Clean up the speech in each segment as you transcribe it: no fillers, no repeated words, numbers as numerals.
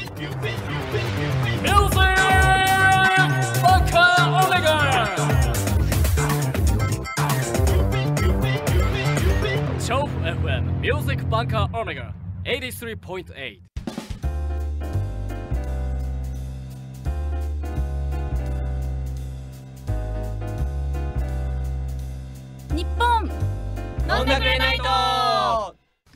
FM Music Bunker Omega 83.8。 日本飲んだくれないと。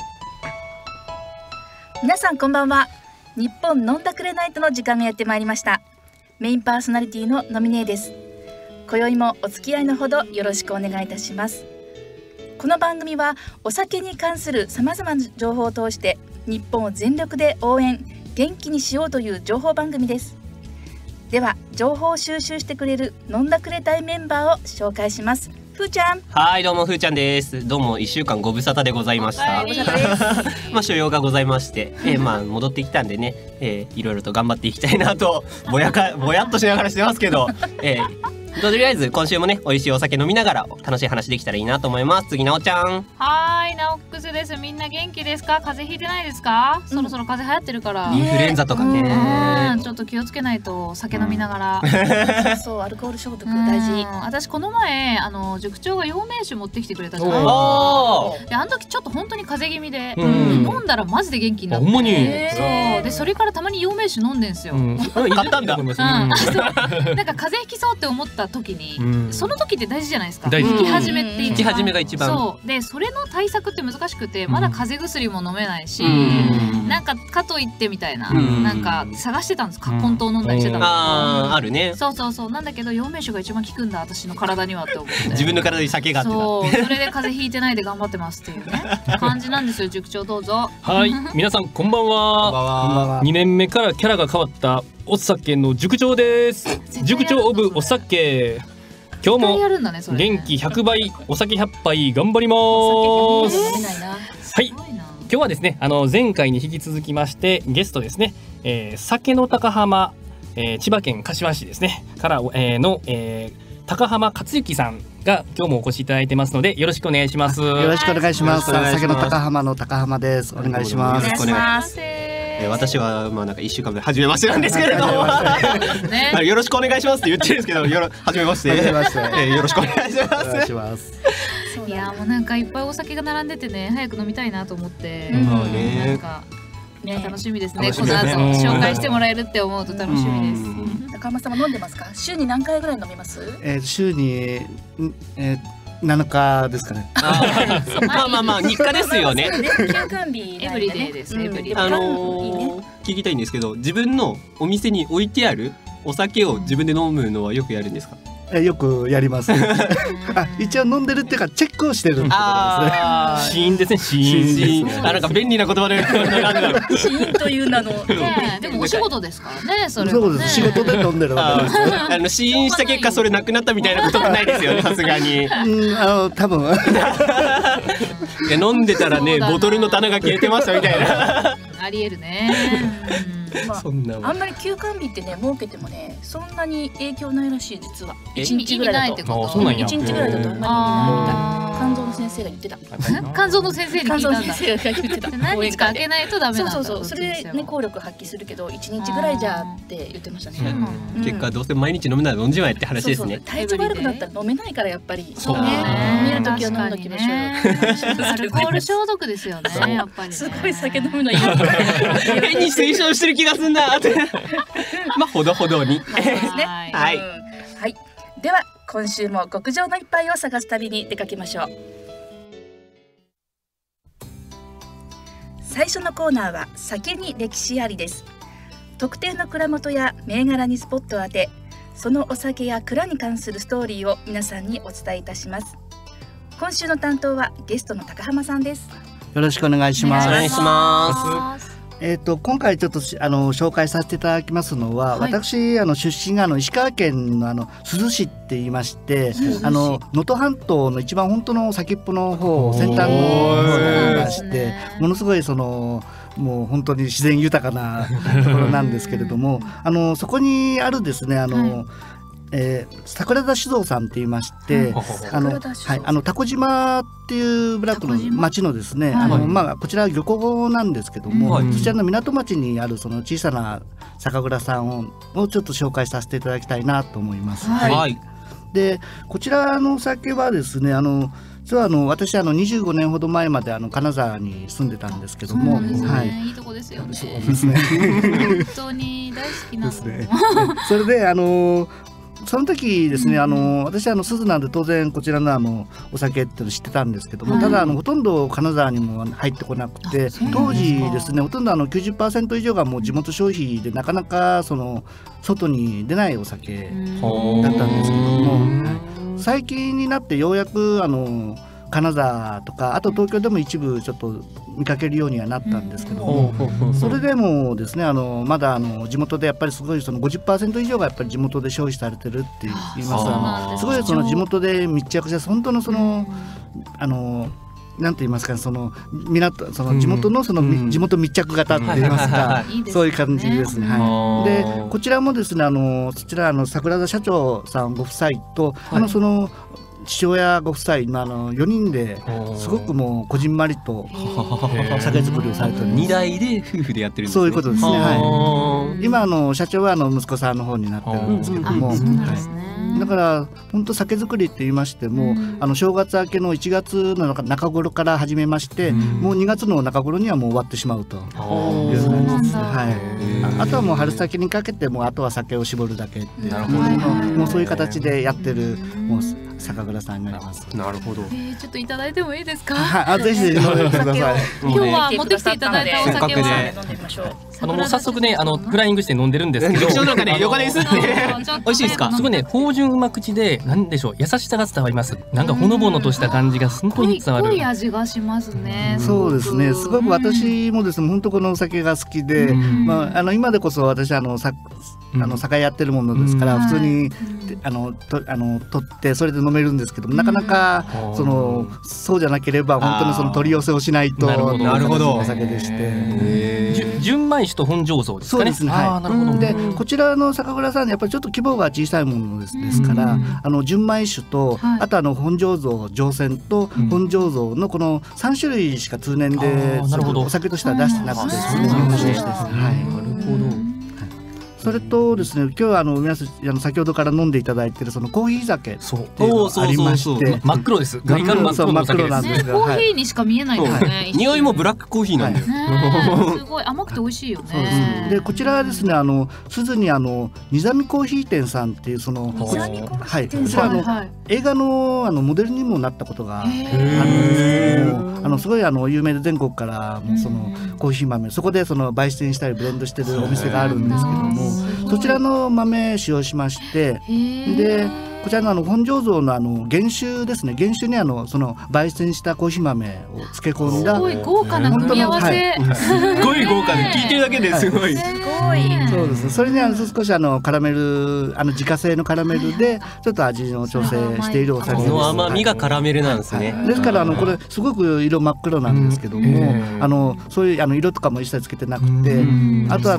皆さんこんばんは。日本飲んだくれないとの時間がやってまいりました。メインパーソナリティのノミネーです。今宵もお付き合いのほどよろしくお願いいたします。この番組はお酒に関するさまざまな情報を通して日本を全力で応援元気にしようという情報番組です。では情報を収集してくれる飲んだくれたいメンバーを紹介します。ふーちゃん。 はい、どうもふーちゃんです。どうも1週間ご無沙汰でございました。 ご無沙汰ですまあ所用がございまして、まあ戻ってきたんでね、いろいろと頑張っていきたいなとぼやっとしながらしてますけど、とりあえず今週もね美味しいお酒飲みながら楽しい話できたらいいなと思います。次なおちゃん。 はーい、ナオックスです。みんな元気ですか？風邪ひいてないですか？そろそろ風邪流行ってるから、 インフルエンザとかね、 ちょっと気をつけないと。酒飲みながら、 そうアルコール消毒大事。 私この前塾長が陽明酒持ってきてくれたじゃない。であの時ちょっと本当に風邪気味で、飲んだらマジで元気になって、 ほんまにそうでそれからたまに陽明酒飲んでんすよ。 買ったんだ。 なんか風邪ひきそうって思った時に、その時って大事じゃないですか。 大事。 引き始めって引き始めが一番。 そうでそれの対策って難しくて、まだ風邪薬も飲めないし、なんかかといってみたいな、なんか探してたんです。葛根湯飲んだりしてたの。 あるね。 そうなんだけど陽明酒が一番効くんだ私の体にはって思って。 自分の体に酒があって。 そうそれで風邪ひいてないで頑張ってますっていうね感じなんですよ。塾長どうぞ。 はい、皆さんこんばんは。2年目からキャラが変わったお酒の塾長です。塾長オブお酒。今日も元気100倍お酒100杯頑張ります。はい、今日はですね前回に引き続きましてゲストですね、酒の高浜、千葉県柏市ですねからの、高浜克之さんが今日もお越しいただいてますのでよろしくお願いします。 よろしくお願いします。酒の高浜の高浜です。お願いします。 お願いします。 私はまあなんか1週間で初めましてなんですけれどもよろしくお願いしますって言ってるんですけど初めましてよろしくお願いします。 いやもうなんかいっぱいお酒が並んでてね早く飲みたいなと思って、なんか楽しみですね。この後紹介してもらえるって思うと楽しみです。 高浜さんも飲んでますか？週に何回ぐらい飲みます？ 週に7日ですかね。 まあ日課ですよね。 休館日エブリデイです。エブリデイ。 聞きたいんですけど、自分のお店に置いてあるお酒を自分で飲むのはよくやるんですか？ よくやります。一応飲んでるっていうかチェックをしてるってことですね。 シーンですね。シーン。 なんか便利な言葉でシーンという名の。 でもお仕事ですからね。それそうです。仕事で飲んでるわけです。 試飲した結果それなくなったみたいなこともないですよね。さすがに。 多分。 いや飲んでたらねボトルの棚が消えてましたみたいな。 ありえるね。 あんまり休館日ってね設けてもねそんなに影響ないらしい。実は 1日ぐらいだと。 1日ぐらいだとあんまり意味ないみたい。肝臓の先生が言ってた。 肝臓の先生に聞いたんだ。 肝臓の先生が言ってた。 何日か開けないとダメなんだ。 そうそれね効力発揮するけど1日ぐらいじゃって言ってましたね。 結果どうせ毎日飲むなら飲んじまえって話ですね。 体調悪くなったら飲めないからやっぱり。 そうね。飲める時は飲んどきましょう。 アルコール消毒ですよね。やっぱり。 すごい酒飲むのいい。 変に推奨してる気がすんな。まあほどほどに。 はい。では今週も極上の一杯を探す旅に出かけましょう。最初のコーナーは酒に歴史ありです。特定の蔵元や銘柄にスポットを当て、そのお酒や蔵に関するストーリーを皆さんにお伝えいたします。今週の担当はゲストの高浜さんです。 よろしくお願いします。 お願いします。 今回ちょっと紹介させていただきますのは、私出身が石川県の珠洲市って言いまして、能登半島の一番本当の先っぽの方先端の方にありまして、ものすごいもう本当に自然豊かなところなんですけれどもそこにあるですね桜田酒造さんって言いまして、タコ島っていうブラックの町のですね、こちら漁港なんですけども、そちらの港町にあるその小さな酒蔵さんをちょっと紹介させていただきたいなと思います。でこちらのお酒はですね、実は私25年ほど前まで金沢に住んでたんですけども、 いいとこですよね。 そうですね。 本当に大好きなの。 それでその時ですね、私鈴なんで当然こちらのお酒っていうの知ってたんですけども、ただほとんど金沢にも入ってこなくて、当時ですねほとんど90% 以上がもう地元消費でなかなか外に出ないお酒だったんですけども、最近になってようやく金沢とかあと東京でも一部ちょっと見かけるようにはなったんですけども、それでもですねまだ地元でやっぱりすごい50% 以上がやっぱり地元で消費されてるって言いますすごい地元で密着して本当のなんて言いますか、地元の地元密着型って言いますか、そういう感じですね。でこちらもですねそちら桜田社長さんご夫妻と父親ご夫妻の4人ですごくもうこじんまりと酒造りをされております。 2代で夫婦でやってるんですね。 そういうことですね。今社長は息子さんの方になってるんですけども、だから本当酒造りって言いましても、正月明けの1月の中頃から始めまして、もう2月の中頃にはもう終わってしまうという感じです。あとはもう春先にかけてもあとは酒を絞るだけっていうもうそういう形でやってるもう酒蔵さんになります。 なるほど。 ちょっといただいてもいいですか？ ぜひぜひ飲んでください。 今日は持ってきていただいたお酒はもう早速ねフライングして飲んでるんですけど、 なんかね横ですって美味しいですか？ すごいね芳醇うま口でなんでしょう優しさが伝わります。なんかほのぼのとした感じが本当に伝わる。 濃い味がしますね。 そうですね。すごく私もですね本当このお酒が好きで、今でこそ私酒やってるものですから普通に取ってそれで飲めるんですけども、なかなかそうじゃなければ本当に取り寄せをしないとなるほどお酒でして、 純米酒と本醸造ですかね。 そうですね。なるほど。でこちらの酒蔵さんやっぱりちょっと規模が小さいものですから純米酒とあと本醸造上泉と本醸造のこの3種類しか通年でお酒としては出してなくてですね、日本酒としてですね。なるほど。それとですね今日は皆さん先ほどから飲んでいただいているコーヒー酒っていうのがありまして、 真っ黒です。真っ黒なんですが、 コーヒーにしか見えないですね。 匂いもブラックコーヒーなんだよ。 すごい甘くて美味しいよね。 でこちらはですね鈴にニザミコーヒー店さんっていうこちら映画のモデルにもなったことがあるんですけども、すごい有名で全国からもコーヒー豆そこで焙煎したりブレンドしてるお店があるんですけども、そちらの豆使用しまして、でこちらの本醸造の原酒ですね。原酒に焙煎したコーヒー豆を漬け込んだすごい豪華な組み合わせ。 すごい豪華で聞いてるだけですごい。 そうです。それに少しカラメル自家製のカラメルでちょっと味の調整しているお酒です。 この甘みがカラメルなんですね。 ですからこれすごく色真っ黒なんですけども、そういう色とかも一切つけてなくて、あと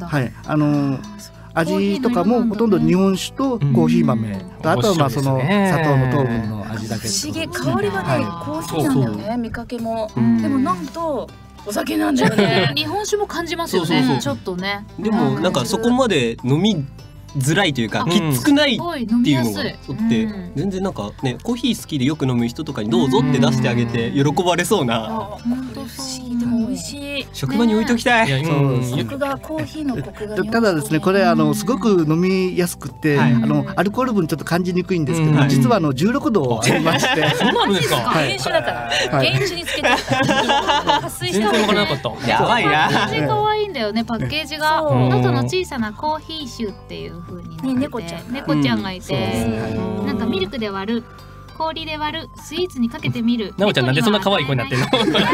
味とかもほとんど日本酒とコーヒー豆、あとは砂糖の糖分の味だけ。 不思議、香りがねコーヒーなんだよね。見かけもでもなんとお酒なんだよね。 日本酒も感じますよね。ちょっとね。 でもなんかそこまで飲みづらいというかきつくないっていうのがあって全然なんかねコーヒー好きでよく飲む人とかにどうぞって出してあげて喜ばれそうな。 本当不思議でも美味しい。 職場に置いときたい。 コクがコーヒーのコクが。 ただですねこれすごく飲みやすくてアルコール分ちょっと感じにくいんですけど、実は16度ありまして。 そうなんですか。 原酒だから原酒につけて加水した全然わからなかった。 やばいな。 パッケージ可愛いんだよね。パッケージが喉の小さなコーヒー酒っていう風になってて、猫ちゃんがいて、なんかミルクで割る。氷で割るスイーツにかけてみる。 なおちゃんなんでそんな可愛い子になってんの？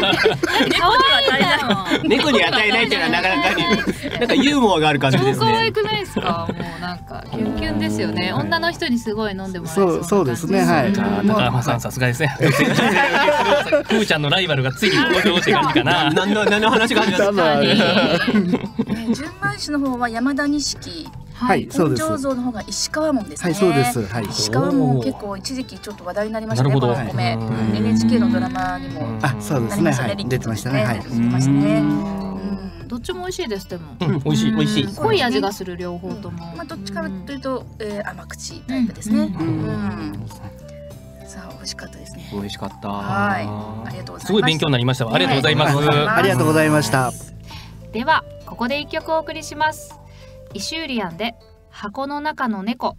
猫に与えないっていうのはなかなかになんかユーモアがある感じですね。 可愛くないですか？もうなんかキュンキュンですよね。女の人にすごい飲んでもらえそう。 そうですね。はい。 高浜さんさすがですね。ふーちゃんのライバルがついに登場して感じかな。 何の話が始まった？ 純米酒の方は山田錦はい、そうです。 本醸造の方が石川門ですね。 はい、そうです。はい。 石川門結構一時期ちょっと話題になりましたね。このお米、NHK のドラマにもそうですね。はい、出てましたね。はい、出てましたね。 どっちも美味しいです。でも美味しい美味しい。 濃い味がする両方とも。 まあどっちかというと甘口タイプですね。さあ美味しかったですね。 美味しかった。 はい。ありがとうございます。 すごい勉強になりました。ありがとうございます。 ありがとうございました。 ではここで一曲お送りします。イシューリアンで箱の中の猫。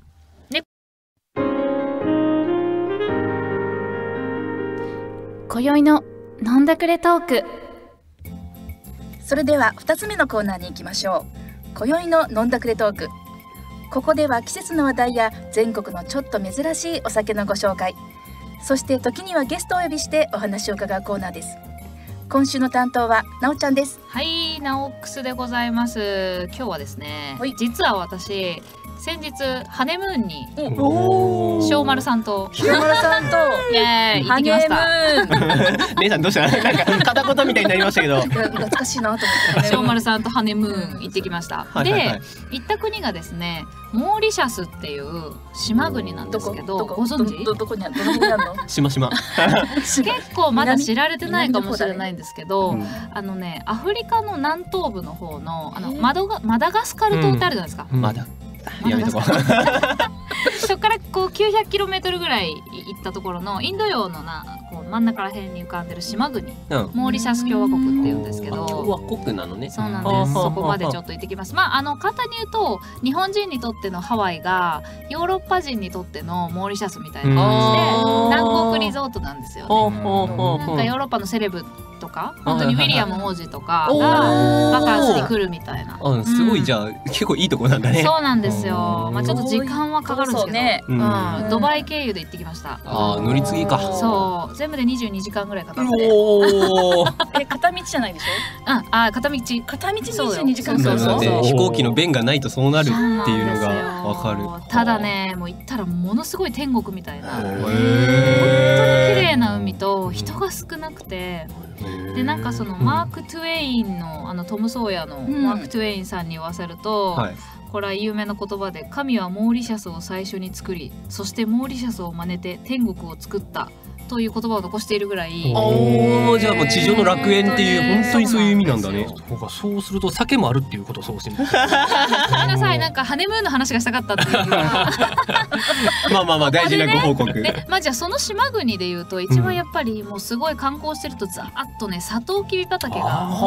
今宵の飲んだくれトーク。 それでは2つ目のコーナーに行きましょう。今宵の飲んだくれトーク。ここでは季節の話題や全国のちょっと珍しいお酒のご紹介、そして時にはゲストをお呼びしてお話を伺うコーナーです。今週の担当はなおちゃんです。 はい、なおックスでございます。今日はですね、実は私先日ハネムーンに小丸さんとイエーイ行ってきました。 姉さんどうした？なんか片言みたいになりましたけど。 懐かしいなと思って。 小丸さんとハネムーン行ってきました。で、行った国がですね、モーリシャスっていう島国なんですけど、ご存知？ どこにあるの？ 島。 結構まだ知られてないかもしれないんですけど、ね、アフリカの南東部の方のマダガスカル島ってあるじゃないですか。 やめとこう。 そこからこう 900km ぐらい行ったところのインド洋のこう真ん中ら辺に浮かんでる島国、モーリシャス共和国っていうんですけど、 共和国なのね。 そうなんです。そこまでちょっと行ってきます。簡単に言うと日本人にとってのハワイがヨーロッパ人にとってのモーリシャスみたいな感じで南国リゾートなんですよね。なんかヨーロッパのセレブとか本当にウィリアム王子とかがバカンスに来るみたいな。 すごい、じゃあ結構いいとこなんだね。 そうなんですよ。ちょっと時間はかかるんですけど、ドバイ経由で行ってきました。 乗り継ぎか。 そう、全部で22時間ぐらいかかって。 片道じゃないでしょ？ 片道 22時間。 飛行機の便がないとそうなるっていうのがわかる。 ただね、もう行ったらものすごい天国みたいな、本当に綺麗な海と人が少なくて、でなんかそのマーク・トゥエインのトム・ソーヤのマーク・トゥエインさんに言わせると、これは有名な言葉で、神はモーリシャスを最初に作り、そしてモーリシャスを真似て天国を作ったという言葉を残しているぐらい。 じゃあもう地上の楽園っていう本当にそういう意味なんだね。 そうすると酒もあるっていうことをそうしてみる。 ごめんなさい、なんかハネムーンの話がしたかったっていう。 まあ大事なご報告。 じゃあその島国でいうと一番やっぱりもうすごい観光してるとザーッとね、サトウキビ畑が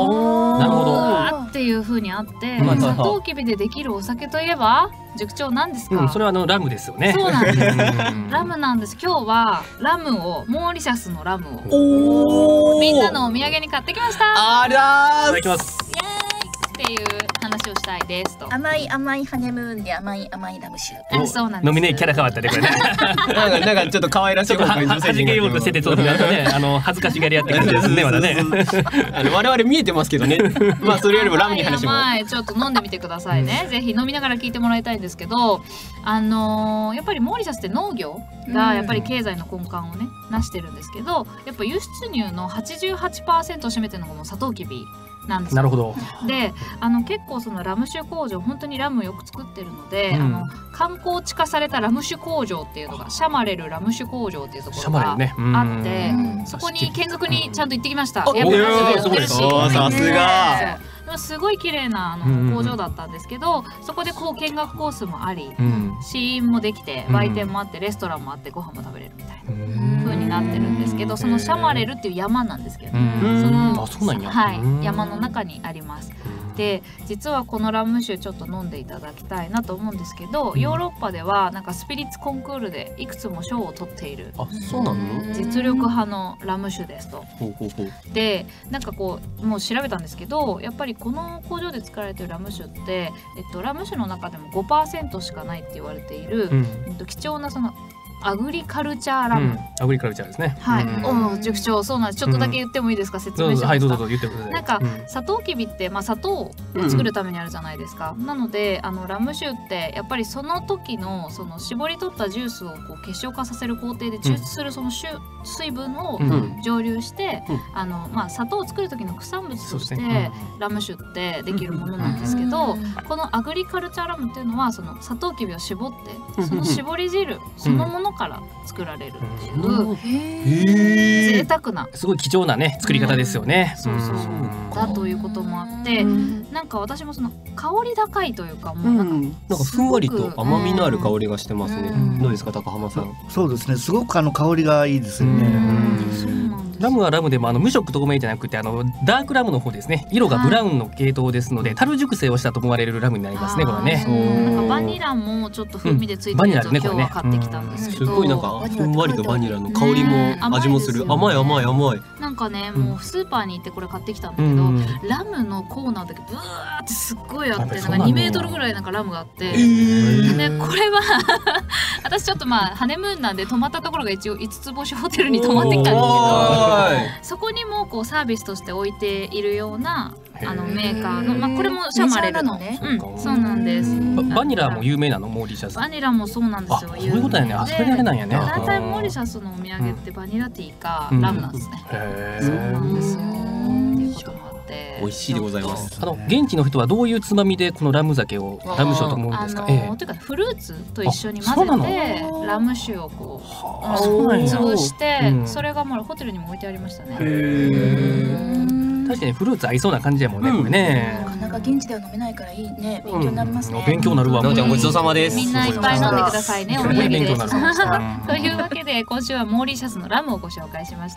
っていう風にあって、サトウキビでできるお酒といえば塾長なんですか？ それはラムですよね。 そうなんです。ラムなんです。今日はラムを、モーリシャスのラムをみんなのお土産に買ってきました。 あらー、 いただきます。 イエーイっていう話をしたいですと。 甘いハネムーンで甘いラム酒。 そうなんです。 飲みねキャラ変わったねこれね。 なんかちょっと可愛らしい方がはじけようとしてて、ちょっとね恥ずかしがりやってくるんですねまだね。 我々見えてますけどね。まあそれよりもラムに話も。 ちょっと飲んでみてくださいね。ぜひ飲みながら聞いてもらいたいんですけど、やっぱりモーリシャスって農業がやっぱり経済の根幹をね成してるんですけど、やっぱ輸出入の 88% を占めてるのがもうサトウキビなんですよ。 なるほど。 で結構そのラム酒工場、本当にラムをよく作ってるので、観光地化されたラム酒工場っていうのがシャマレルラム酒工場っていうところがあって、そこに見学にちゃんと行ってきました。やっぱりやってるし、 さすが。 すごい綺麗な工場だったんですけど、そこでこう見学コースもあり、試飲もできて、売店もあって、レストランもあって、ご飯も食べれるみたいな風になってるんですけど、そのシャマレルっていう山なんですけど、山の中にあります。で実はこのラム酒ちょっと飲んでいただきたいなと思うんですけど、ヨーロッパではなんかスピリッツコンクールでいくつも賞を取っている実力派のラム酒ですと。でなんかこうもう調べたんですけど、やっぱりこの工場で作られているラム酒って、ラム酒の中でも 5% しかないって言われている、貴重なそのアグリカルチャーラム、 アグリカルチャーですね。 はい。塾長、そうなんです。ちょっとだけ言ってもいいですか、説明しますか。 はい、どうぞ言ってください。 なんかサトウキビって砂糖を作るためにあるじゃないですか。なのでラム酒ってやっぱりその時のその絞り取ったジュースをこう結晶化させる工程で抽出するその水分を蒸留して砂糖を作る時の副産物としてラム酒ってできるものなんですけど、このアグリカルチャーラムっていうのはそのサトウキビを絞ってその絞り汁そのものから作られるっていう贅沢な、 すごい貴重なね作り方ですよね。 そうだということもあって、なんか私もその香り高いというか、もうなんかふんわりと甘みのある香りがしてますね。どうですか、高浜さん。 そうですね、すごく香りがいいですよね。 ラムはラムでも無色透明じゃなくてダークラムの方ですね。色がブラウンの系統ですので、樽熟成をしたと思われるラムになりますね、これはね。 なんかバニラもちょっと風味でついてるやつを今日は買ってきたんですけど、 すごいなんかふんわりとバニラの香りも味もする。甘い甘い甘い。 なんかね、もうスーパーに行ってこれ買ってきたんだけど、ラムのコーナーだけブワーってすっごいあって、なんか2メートルぐらいなんかラムがあって、でこれは私ちょっとハネムーンなんで泊まったところが一応5つ星ホテルに泊まってきたんですけど、そこにもこうサービスとして置いているようなメーカーの、これもシャマレルのね、そうなんです。 バニラも有名なの、モーリシャス。 バニラもそうなんですよ。 そういうことだよね。それであれなんやね。 大体モーリシャスのお土産ってバニラティーかラムなんですね。そうなんですよ。っていうこともあって、 美味しいでございます。 現地の人はどういうつまみでこのラム酒をラム酒をと思うんですか。というかフルーツと一緒に混ぜてラム酒をこう潰して、それがもうホテルにも置いてありましたね。 確かにフルーツ合いそうな感じやもんね、これね。 なかなか現地では飲めないからいいね、勉強になりますね。 勉強になるわ。 なおちゃんごちそうさまです。 みんないっぱい飲んでくださいね、お土産で。 勉強になる。 というわけで今週はモーリシャスのラムをご紹介しました。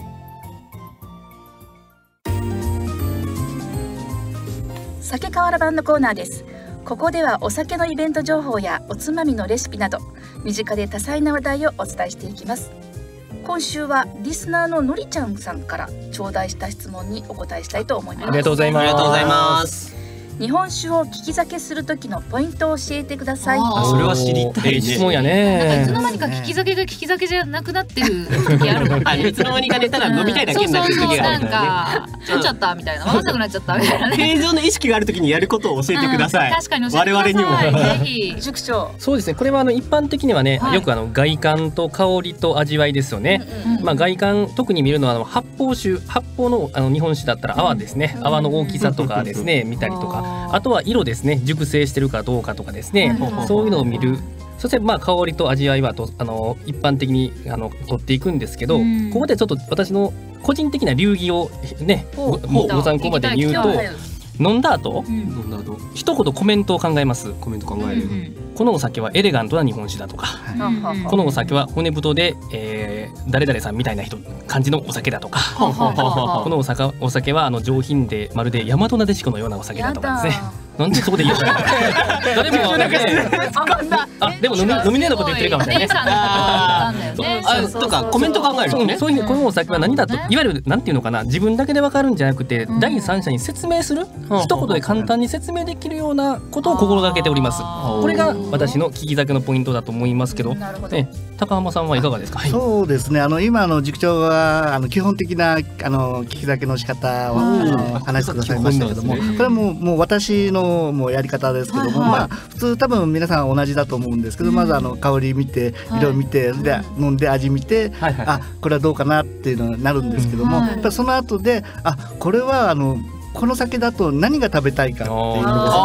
酒かわら版のコーナーです。ここではお酒のイベント情報やおつまみのレシピなど身近で多彩な話題をお伝えしていきます。今週はリスナーののりちゃんさんから頂戴した質問にお答えしたいと思います。 ありがとうございます。 ありがとうございます。 日本酒を利き酒する時のポイントを教えてください。 それは知りたいね。 質問やね。いつね。 の間にか利き酒が利き酒じゃなくなってる時あるもんね。 いつの間にかね、ただ飲みたいだけになってる時があるからね。 ちゃっちゃったみたいな、わかんなくなっちゃったみたいなね。 平常の意識がある時にやることを教えてください。 確かに教えてください。 我々にも。 ぜひ塾長。 そうですね。これは一般的にはね、よく外観と香りと味わいですよね。外観特に見るのは発泡の日本酒だったら泡ですね。泡の大きさとかですね見たりとか、あとは色ですね、熟成してるかどうかとかですね、そういうのを見る。そして香りと味わいは一般的に取っていくんですけど、ここでちょっと私の個人的な流儀をねご参考までに言うと、飲んだ後一言コメントを考えます。 コメント考える。 このお酒はエレガントな日本酒だとか、このお酒は骨太で誰々さんみたいな感じのお酒だとか、このお酒は上品でまるで大和なでしこのようなお酒だとかですね。なんでそこで言うの？誰も言わなくて。でも飲みねえのこと言ってるかもしれないね。 とかコメント考えるね。 そういうこのお酒は何だと、いわゆるなんていうのかな、自分だけでわかるんじゃなくて第三者に説明する、一言で簡単に説明できるようなことを心がけております。これが私の利き酒のポイントだと思いますけど、高浜さんはいかがですか？ そうですね。今塾長は基本的な利き酒の仕方を話してくださいましたけども、これはもう私のやり方ですけども、普通多分皆さん同じだと思うんですけど、まず香り見て色見て、で飲んで味見て、これはどうかなっていうのになるんですけども、やっぱその後でこれはこの酒だと何が食べたいかっていうの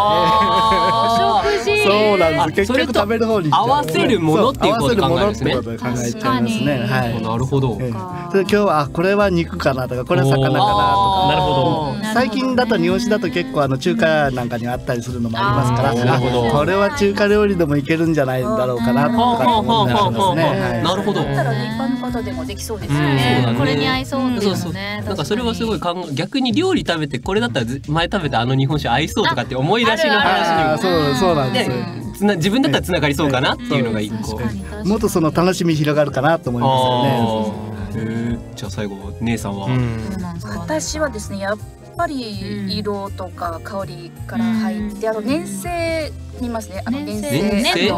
ですね。そうなんです。結局食べる方に合わせるものっていうことを考えるんですね。 考えちゃいますね。はい。 なるほど。 それ今日はこれは肉かなとか、これは魚かなとか。 なるほど。最近だと日本酒だと結構中華なんかにあったりするのもありますから、これは中華料理でもいけるんじゃないんだろうかなとか思ったりしますね。 なるほど。 だったら一般の方でもできそうですね。 これに合いそうですね。 なんかそれはすごい逆に料理食べてこれだったら前食べた日本酒合いそうとかって思い出しの話にも。 そうなんです。 自分だったらつながりそうかなっていうのが一個。 もっとその楽しみ広がるかなと思いますよね。 じゃあ最後姉さんは。 私はですね、やっぱり色とか香りから入って、年生見ますね。年生の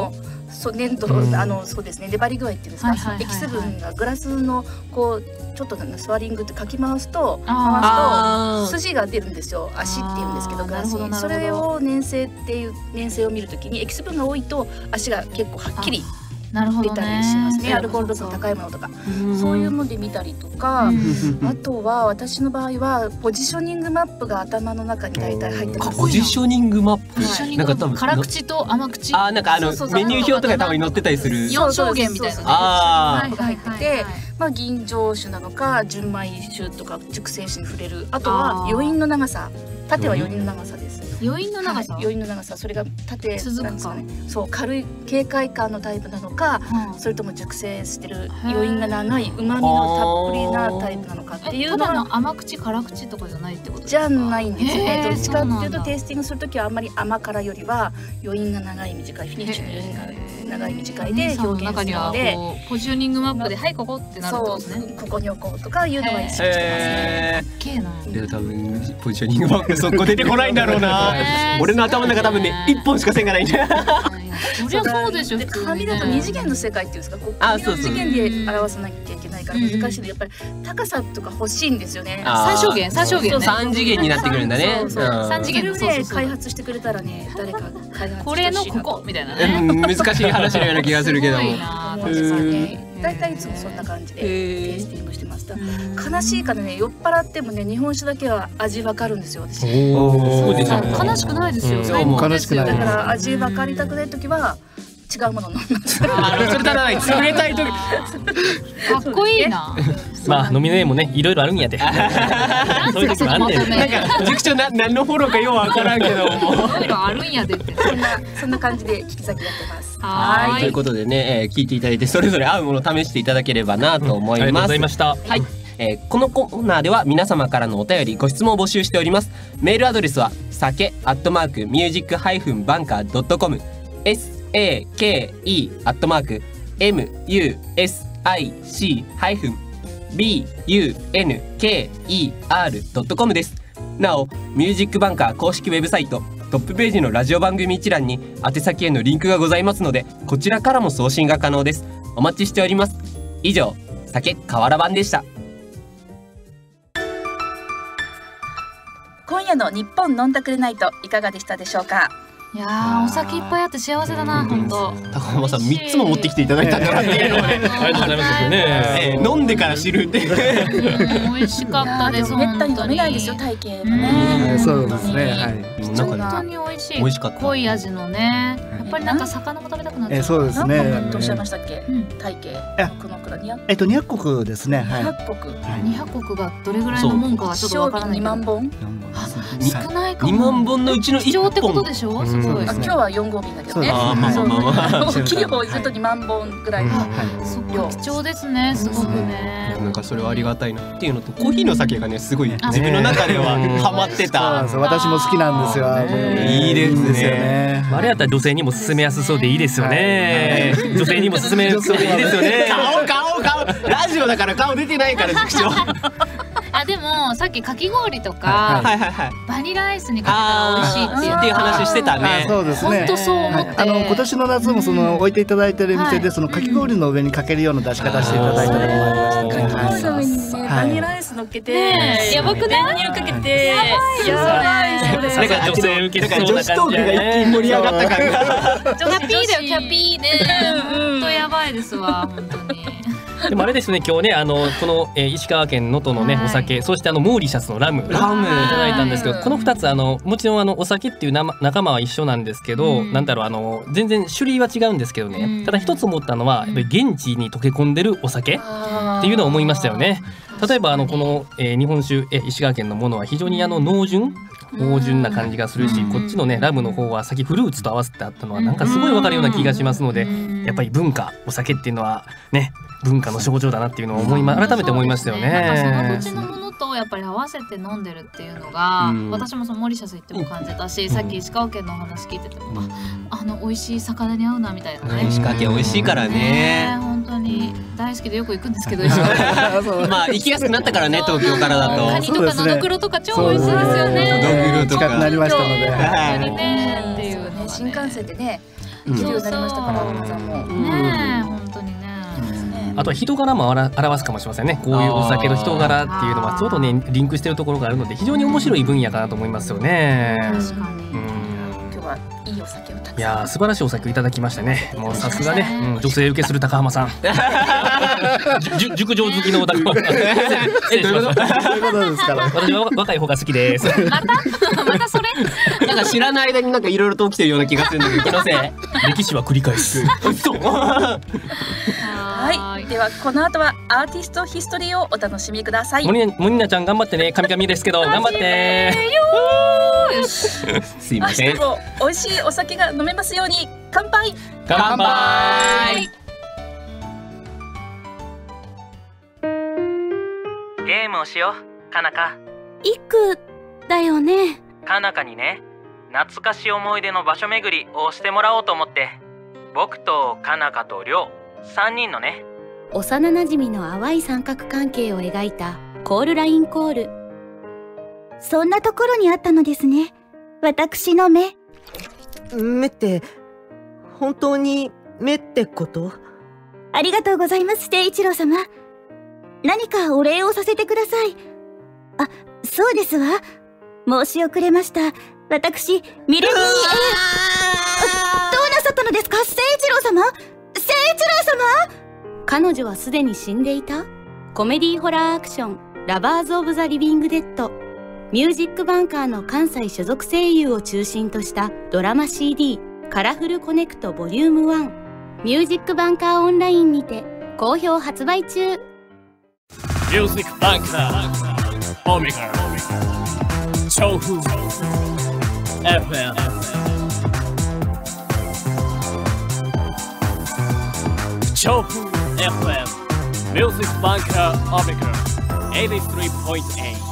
粘土そうですね、粘り具合っていうんですか、エキス分がグラスのこうちょっとスワリングってかき回すと筋が出るんですよ。足っていうんですけど、グラスにそれを粘性を見るときにエキス分が多いと足が結構はっきり出たりしますね。アルコール度数の高いものとかそういうもので見たりとか、あとは私の場合はポジショニングマップが頭の中に大体入ってます。 ポジショニングマップ、 なんか多分辛口と甘口、 なんかメニュー表とか多分載ってたりする 4証言みたいなが入ってて、吟醸酒なのか純米酒とか熟成酒に触れる。あとは余韻の長さ、縦は余韻の長さです。 余韻の長さ、 余韻の長さ、それが縦続くか、 そう軽い軽快感のタイプなのか、それとも熟成してる余韻が長い旨味のたっぷりなタイプなのかっていうのは、 ただの甘口辛口とかじゃないってことですか？ じゃないんですよね。どっちかっていうとテイスティングするときはあんまり甘辛よりは余韻が長い短い、フィニッシュの余韻が長い短いで表現するので、 ポジショニングマップではいここってなるんですね。 ここに置こうとかいうのは意識してますね。 多分ポジショニングマップそこ出てこないんだろうな。俺の頭の中多分ね1本しか線がないんだよ。 そりゃそうでしょ。 紙だと2次元の世界っていうんですか、2次元で表さなきゃいけないから難しいので、やっぱり高さとか欲しいんですよね。 3証言 3次元になってくるんだね。 3次元で開発してくれたらね、誰か開発これのここみたいなね。 難しい話のような気がするけども、 だいたいいつもそんな感じでテイスティングしてました。悲しいからね、酔っ払ってもね、日本酒だけは味わかるんですよ、私。 悲しくないですよ。 悲しくない。 だから味わかりたくない時は違うもの飲んで。それただない冷たい時。 かっこいいな。 まあ飲みネーもね、いろいろあるんやで。そういう時もあんねん。 なんか塾長何のフォローかようわからんけども。 いろいろあるんやでって。 そんな感じで聞き先やってます。 はい。ということでね、聞いていただいてそれぞれ合うものを試していただければなと思います。 ありがとうございました。 はい。このコーナーでは皆様からのお便りご質問を募集しております。メールアドレスはsake@music-banker.com sake@music-bunker.com です。なおミュージックバンカー公式ウェブサイトトップページのラジオ番組一覧に宛先へのリンクがございますので、こちらからも送信が可能です。お待ちしております。以上、酒瓦版でした。 今夜の日本飲んだくれないといかがでしたでしょうか。 いやー、お酒いっぱいあって幸せだな、本当。 高浜さん3つも持ってきていただいたんだなっていうのをね、 ありがとうございますね。 飲んでから知るって美味しかったです。 めったに飲めないですよ、体型もね。 そうですね。はい。 本当に美味しい。 美味しかった。 濃い味のね。やっぱりなんか魚も食べたくなっちゃう。 そうですね。 何個とおっしゃいましたっけ？体型。このくらい 200石ですね。はい。 200石がどれぐらいのもんかはちょっとわからない。 2万本。 少ないかも。 2万本のうちの1本ってことでしょ。すごい。 今日は4合瓶だけどね。大きい方ずっと2万本ぐらいの。 そっか、貴重ですね。すごくね。 なんかそれはありがたいなっていうのと、コーヒーの酒がねすごい自分の中ではハマってた。 私も好きなんですよ。 いいですね。 あれやったら女性にも勧めやすそうでいいですよね。女性にも勧めやすそうでいいですよね。 顔ラジオだから顔出てないから塾長。 でもさっきかき氷とかバニラアイスにかけたら美味しいっていう話してたね。 そうですね。 本当そう思って。 今年の夏もその置いていただいてる店でそのかき氷の上にかけるような出し方していただいたのもありましたね。 バニラアイス乗っけてやばくない？ 練乳かけてやばい。 それが女性受けそうな感じ。 女子トークが一気に盛り上がった感が。 キャピーだよ、キャピーで。本当やばいですわ、本当に。 でもあれですね、今日ねこの石川県能登のねお酒、そしてモーリシャスのラムいただいたんですけど、この2つもちろんお酒っていう仲間は一緒なんですけど、なんだろう全然種類は違うんですけどね、ただ一つ思ったのはやっぱり現地に溶け込んでるお酒っていうのを思いましたよね。例えばこの日本酒石川県のものは非常に芳醇な感じがするし、こっちのねラムの方はさっきフルーツと合わせてあったのはなんかすごいわかるような気がしますので、やっぱり文化お酒っていうのはね文化の象徴だなっていうのを改めて思いましたよね。 その土地のものとやっぱり合わせて飲んでるっていうのが、私もそのモーリシャス行っても感じたし、さっき石川県のお話聞いてても美味しい魚に合うなみたいなね。 石川県美味しいからね。 本当に大好きでよく行くんですけど、 まあ行きやすくなったからね、東京からだと。 カニとかのどくろとか超美味しいですよね。 近くなりましたので。 新幹線でねできるようになりましたから皆さんもね本当にね。 あとは人柄も表すかもしれませんね。こういうお酒の人柄っていうのはちょうどねリンクしてるところがあるので非常に面白い分野かなと思いますよね。 確かに。 今日はいいお酒をたくさん。 いや素晴らしいお酒をいただきましたね。もうさすがね、女性受けする高浜さん。熟女好きの高浜さん。 どういうことですか。 私は若い方が好きです。 またそれ。 なんか知らない間になんかいろいろと起きてるような気がするんだけど、気のせい。 歴史は繰り返す。 はい、ではこの後はアーティストヒストリーをお楽しみください。 モニナちゃん頑張ってね。神々ですけど頑張って。 すいません。 明日も美味しいお酒が飲めますように。乾杯。 乾杯。 ゲームをしよう、かなか。 いくだよね。 かなかにね、懐かしい思い出の場所巡りをしてもらおうと思って。僕とかなかとりょう3人のね。 幼なじみの淡い三角関係を描いたコールラインコール。そんなところにあったのですね。私の目。 目って本当に目ってこと？ ありがとうございます、貞一郎様。何かお礼をさせてください。あ、そうですわ。申し遅れました。私ミレニー。どうなさったのですか、貞一郎様。貞一郎様。彼女はすでに死んでいた。コメディホラーアクションラバーズ・オブ・ザ・リビング・デッド。ミュージックバンカーの関西所属声優を中心としたドラマ CD カラフルコネクトボリューム1ミュージックバンカーオンラインにて好評発売中。 ミュージックバンカーオメガ調布 FM調布 FM ミュージックバンカーオメガ 83.8